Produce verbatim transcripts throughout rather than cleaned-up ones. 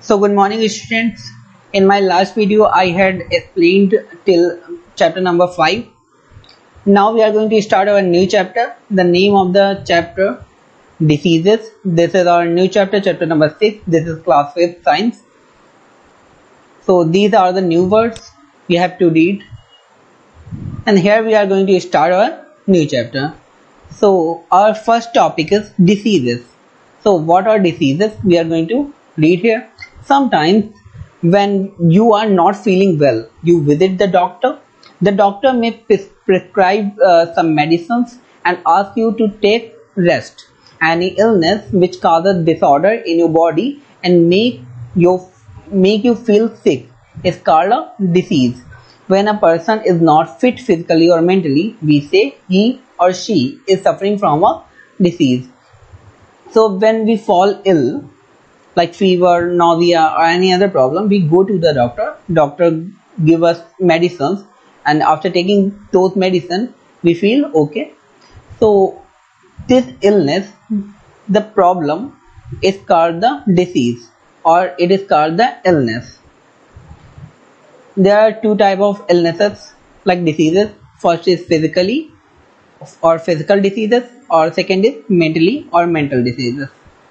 So good morning students. In my last video I had explained till chapter number five. Now we are going to start our new chapter. The name of the chapter diseases. This is our new chapter, chapter number six. This is class fifth science. So these are the new words we have to read. And here we are going to start our new chapter. So our first topic is diseases. So what are diseases? We are going to read here. Sometimes when you are not feeling well, you visit the doctor. The doctor may prescribe uh, some medicines and ask you to take rest. Any illness which causes disorder in your body and make you make you feel sick is called a disease. When a person is not fit physically or mentally, we say he or she is suffering from a disease. So when we fall ill, like fever, nausea or any other problem, we go to the doctor. Doctor give us medicines, and after taking those medicine, we feel okay. So this illness, the problem is called the disease, or it is called the illness. There are two type of illnesses like diseases. First is physically or physical diseases, or second is mentally or mental diseases.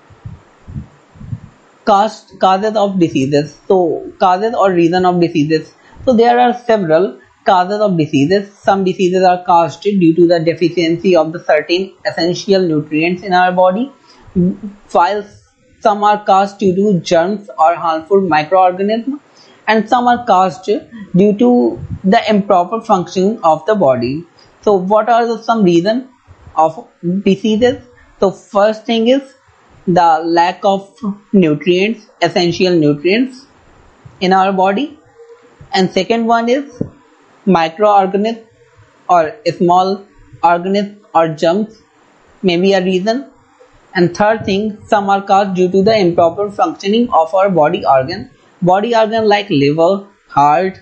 Cause, causes of diseases. So causes or reason of diseases. So there are several causes of diseases. Some diseases are caused due to the deficiency of the certain essential nutrients in our body, while some are caused due to germs or harmful microorganisms, and some are caused due to the improper functioning of the body. So what are the some reasons of diseases? So first thing is the lack of nutrients, essential nutrients in our body, and second one is microorganisms or small organisms or germs may be a reason, and third thing, some are caused due to the improper functioning of our body organ body organ like liver, heart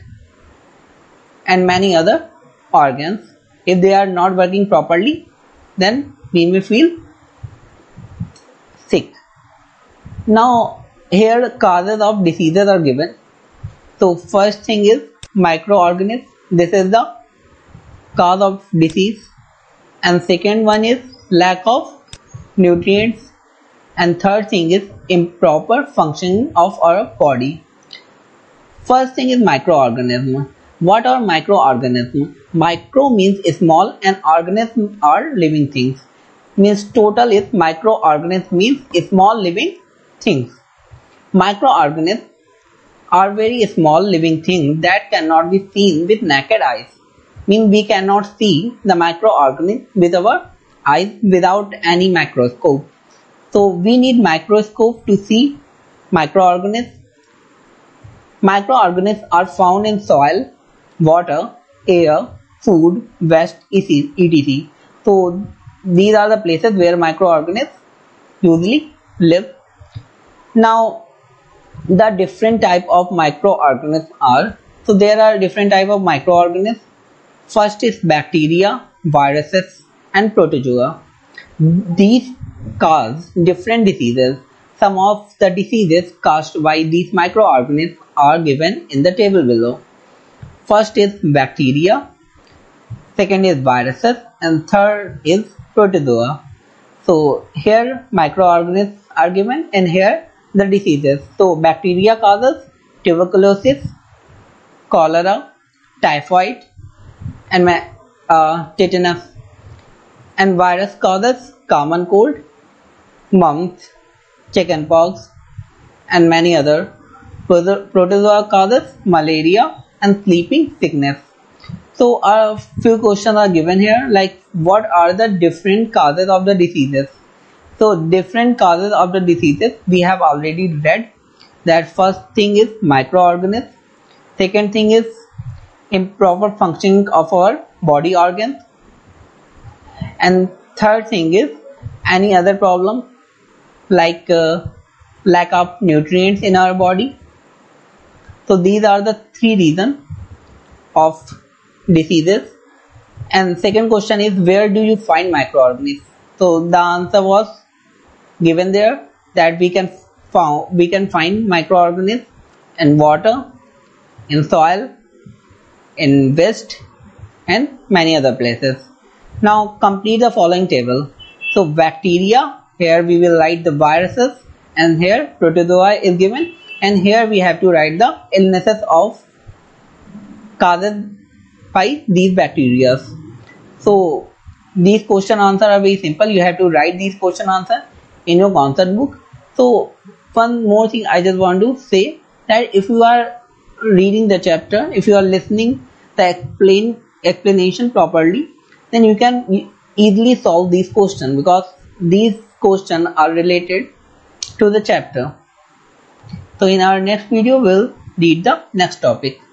and many other organs. If they are not working properly, then we may feel sick. Now here causes of diseases are given. So first thing is microorganisms. This is the cause of disease, and second one is lack of nutrients, and third thing is improper functioning of our body. First thing is microorganism. What are microorganisms? Micro means small and organisms are living things. Means total is microorganism means small living things. Microorganisms are very small living things that cannot be seen with naked eyes. Means we cannot see the microorganism with our eyes without any microscope. So we need microscope to see microorganisms. Microorganisms are found in soil, water, air, food, waste, et cetera. So these are the places where microorganisms usually live. Now the different type of microorganisms are. So there are different type of microorganisms. First is bacteria, viruses and protozoa. These cause different diseases. Some of the diseases caused by these microorganisms are given in the table below. First is bacteria, second is viruses, and third is protozoa. So here microorganisms are given, and here the diseases. So bacteria causes tuberculosis, cholera, typhoid and uh, tetanus, and virus causes common cold, mumps, chickenpox and many other. Protozoa causes malaria and sleeping sickness. So a few questions are given here, like what are the different causes of the diseases? So different causes of the diseases we have already read. That first thing is microorganisms, second thing is improper functioning of our body organs, and third thing is any other problem like uh, lack of nutrients in our body. So these are the three reasons of diseases. And second question is, where do you find microorganisms? So the answer was given there, that we can found, we can find microorganisms in water, in soil, in waste, and many other places. Now complete the following table. So bacteria, here we will write the viruses, and here protozoa is given, and here we have to write the illnesses of caused by these bacteria. So these question answer are very simple. You have to write these question answer in your concept book. So one more thing I just want to say, that if you are reading the chapter, if you are listening the explain explanation properly, then you can easily solve these questions, because these questions are related to the chapter. So in our next video we'll read the next topic.